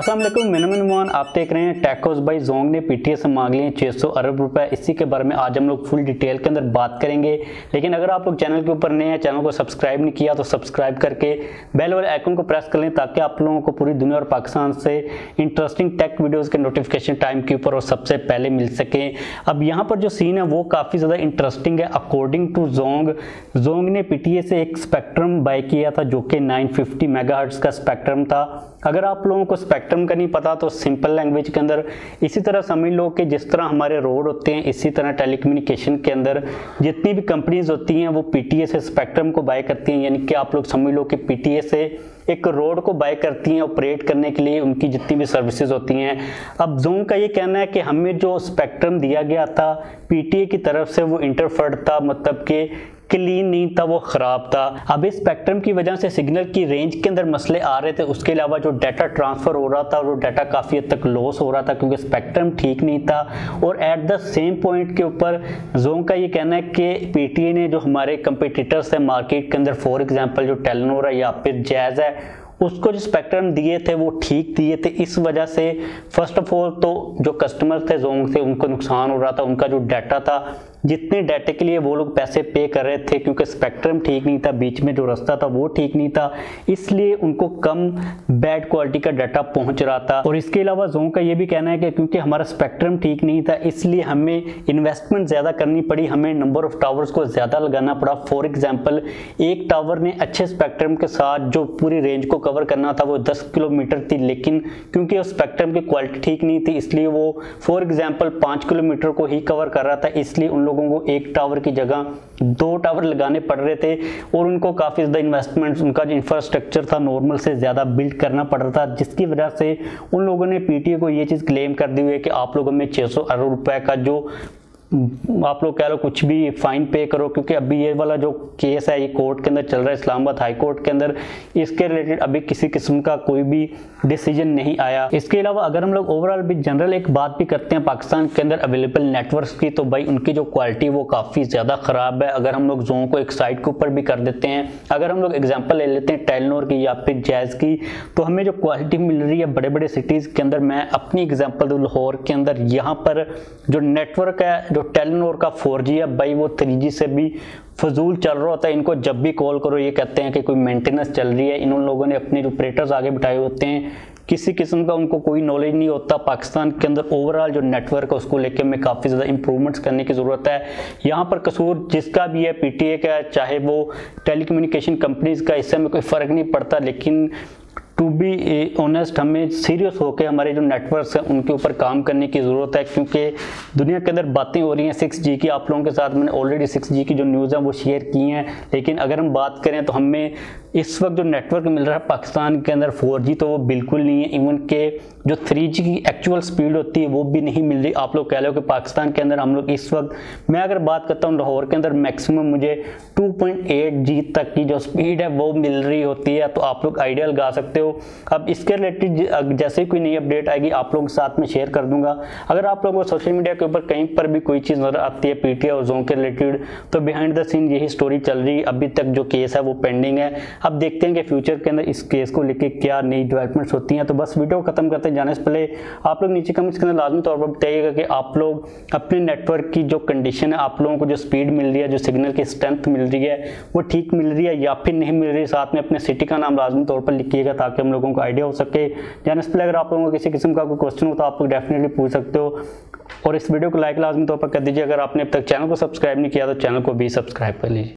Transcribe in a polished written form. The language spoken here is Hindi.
अस्सलाम वालेकुम, मेरा नाम नुमान। आप देख रहे हैं टेकहोज। भाई जोंग ने पीटीए से मांग लिए 600 अरब रुपए। इसी के बारे में आज हम लोग फुल डिटेल के अंदर बात करेंगे। लेकिन अगर आप लोग चैनल के ऊपर नए हैं, चैनल को सब्सक्राइब नहीं किया तो सब्सक्राइब करके बेल वाले आइकन को प्रेस कर लें ताकि आप लोगों को पूरी दुनिया और पाकिस्तान से इंटरेस्टिंग टेक वीडियोज़ के नोटिफिकेशन टाइम के ऊपर और सबसे पहले मिल सकें। अब यहाँ पर जो सीन है वो काफ़ी ज़्यादा इंटरेस्टिंग है। अकॉर्डिंग टू जोंग ने पीटीए से एक स्पेक्ट्रम बाय किया था जो कि 950 मेगाहर्ट्ज़ का स्पेक्ट्रम था। अगर आप लोगों को स्पेक्ट्रम का नहीं पता तो सिंपल लैंग्वेज के अंदर इसी तरह समझ लो कि जिस तरह हमारे रोड होते हैं इसी तरह टेलीकम्युनिकेशन के अंदर जितनी भी कंपनीज होती हैं वो पीटीए से स्पेक्ट्रम को बाय करती हैं। यानी कि आप लोग समझ लो कि पीटीए से एक रोड को बाय करती हैं ऑपरेट करने के लिए उनकी जितनी भी सर्विसेज होती हैं। अब जोंग का ये कहना है कि हमें जो स्पेक्ट्रम दिया गया था पीटीए की तरफ से वो इंटरफेरेंट था, मतलब कि क्लीन नहीं था, वो खराब था। अब इस स्पेक्ट्रम की वजह से सिग्नल की रेंज के अंदर मसले आ रहे थे। उसके अलावा जो डाटा ट्रांसफर हो रहा था वो डाटा काफ़ी हद तक लॉस हो रहा था क्योंकि स्पेक्ट्रम ठीक नहीं था। और एट द सेम पॉइंट के ऊपर जोंग का ये कहना है कि पीटीए ने जो हमारे कंपटीटर्स हैं मार्केट के अंदर, फॉर एग्जांपल जो टेलेनोर है या फिर जैज है, उसको जो स्पेक्ट्रम दिए थे वो ठीक दिए थे। इस वजह से फर्स्ट ऑफ ऑल तो जो कस्टमर थे जोंग से उनको नुकसान हो रहा था। उनका जो डाटा था, जितने डाटे के लिए वो लोग पैसे पे कर रहे थे, क्योंकि स्पेक्ट्रम ठीक नहीं था, बीच में जो रास्ता था वो ठीक नहीं था, इसलिए उनको कम बैड क्वालिटी का डाटा पहुंच रहा था। और इसके अलावा जोंग का ये भी कहना है कि क्योंकि हमारा स्पेक्ट्रम ठीक नहीं था इसलिए हमें इन्वेस्टमेंट ज़्यादा करनी पड़ी, हमें नंबर ऑफ टावर्स को ज़्यादा लगाना पड़ा। फॉर एग्जाम्पल एक टावर ने अच्छे स्पेक्ट्रम के साथ जो पूरी रेंज को कवर करना था वो 10 किलोमीटर थी, लेकिन क्योंकि उस स्पेक्ट्रम की क्वालिटी ठीक नहीं थी इसलिए वो फॉर एग्जाम्पल 5 किलोमीटर को ही कवर कर रहा था। इसलिए उन लोगों को एक टावर की जगह 2 टावर लगाने पड़ रहे थे और उनको काफ़ी ज़्यादा इन्वेस्टमेंट, उनका जो इंफ्रास्ट्रक्चर था नॉर्मल से ज़्यादा बिल्ड करना पड़ रहा था, जिसकी वजह से उन लोगों ने पीटीए को ये चीज़ क्लेम कर दी हुई है कि आप लोगों में 600 अरब रुपए का जो आप लोग कह लो कुछ भी फाइन पे करो, क्योंकि अभी ये वाला जो केस है ये कोर्ट के अंदर चल रहा है, इस्लामाबाद हाई कोर्ट के अंदर। इसके रिलेटेड अभी किसी किस्म का कोई भी डिसीजन नहीं आया। इसके अलावा अगर हम लोग ओवरऑल भी जनरल एक बात भी करते हैं पाकिस्तान के अंदर अवेलेबल नेटवर्क्स की, तो भाई उनकी जो क्वालिटी वो काफ़ी ज़्यादा ख़राब है। अगर हम लोग जोंग को एक साइड के ऊपर भी कर देते हैं, अगर हम लोग एग्जाम्पल ले लेते हैं टेलेनोर की या फिर जैज़ की, तो हमें जो क्वालिटी मिल रही है बड़े बड़े सिटीज़ के अंदर, मैं अपनी एग्जाम्पल दूँ लाहौर के अंदर, यहाँ पर जो नेटवर्क है जो टेलेनोर का 4G है भाई वो 3G से भी फजूल चल रहा होता है। इनको जब भी कॉल करो ये कहते हैं कि कोई मेंटेनेंस चल रही है। इन लोगों ने अपने ऑपरेटर्स आगे बिठाए होते हैं, किसी किस्म का उनको कोई नॉलेज नहीं होता। पाकिस्तान के अंदर ओवरऑल जो नेटवर्क है उसको लेकर हमें काफ़ी ज़्यादा इंप्रूवमेंट्स करने की ज़रूरत है। यहाँ पर कसूर जिसका भी है, पीटीए का चाहे वो टेलीकम्युनिकेशन कंपनीज़ का, इससे हमें कोई फ़र्क नहीं पड़ता। लेकिन टू बी ऑनेस्ट हमें सीरियस होकर हमारे जो नेटवर्क्स हैं उनके ऊपर काम करने की ज़रूरत है, क्योंकि दुनिया के अंदर बातें हो रही हैं 6G की। आप लोगों के साथ मैंने ऑलरेडी 6G की जो न्यूज़ है वो शेयर की हैं, लेकिन अगर हम बात करें तो हमें इस वक्त जो नेटवर्क मिल रहा है पाकिस्तान के अंदर 4G तो वो बिल्कुल नहीं है। इवन के जो 3G की एक्चुअल स्पीड होती है वो भी नहीं मिल रही। आप लोग कह लो कि पाकिस्तान के अंदर हम लोग इस वक्त, मैं अगर बात करता हूँ लाहौर के अंदर मैक्सिमम मुझे 2.8G तक की जो स्पीड है वो मिल रही होती है, तो आप लोग आइडिया लगा सकते हो। अब इसके रिलेटेड जैसे कोई नई अपडेट आएगी आप लोगों के साथ में शेयर कर दूंगा। अगर आप लोगों को सोशल मीडिया के ऊपर कहीं पर भी कोई चीज़ नजर आती है पीटीए और जोंग के रिलेटेड, तो बिहाइंड द सीन यही स्टोरी चल रही है। अभी तक जो केस है वो पेंडिंग है। अब देखते हैं कि फ्यूचर के अंदर इस केस को लेकर क्या नई डेवलपमेंट्स होती हैं। तो बस वीडियो को खत्म करते जाने से पहले आप लोग नीचे कमेंट्स के अंदर लाजमी तौर पर बताइएगा कि आप लोग अपने नेटवर्क की जो कंडीशन है, आप लोगों को जो स्पीड मिल रही है, जो सिग्नल की स्ट्रेंथ मिल रही है वो ठीक मिल रही है या फिर नहीं मिल रही। साथ में अपने सिटी का नाम लाजमी तौर पर लिखिएगा ताकि हम लोगों को आइडिया हो सके। जाने से पहले अगर आप लोगों को किसी किस्म का कोई क्वेश्चन हो तो आप लोग डेफिनेटली पूछ सकते हो। और इस वीडियो को लाइक लाजमी तौर पर कर दीजिए। अगर आपने अब तक चैनल को सब्सक्राइब नहीं किया तो चैनल को भी सब्सक्राइब कर लीजिए।